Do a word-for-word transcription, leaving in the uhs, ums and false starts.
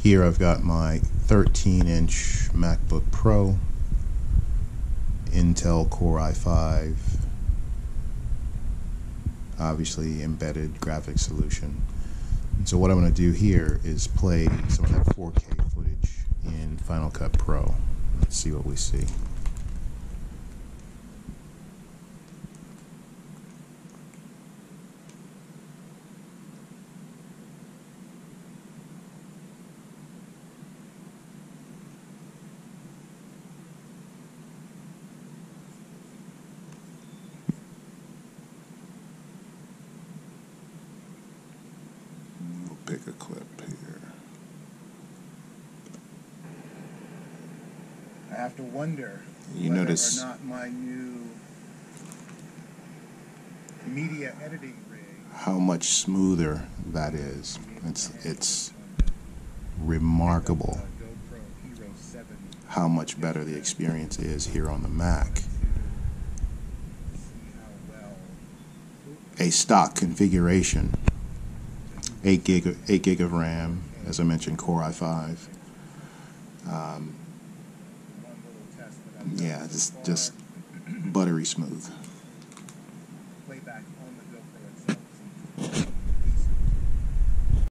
Here I've got my thirteen inch MacBook Pro, Intel Core i five, obviously embedded graphics solution. And so what I'm going to do here is play some of that four K footage in Final Cut Pro. Let's see what we see. Pick a clip here. I have to wonder you whether notice or not my new media editing rig, how much smoother that is. It's it's remarkable how much better the experience is here on the Mac. A stock configuration. Eight gig, of, eight gig of RAM, as I mentioned, Core i five. Um, yeah, just just buttery smooth.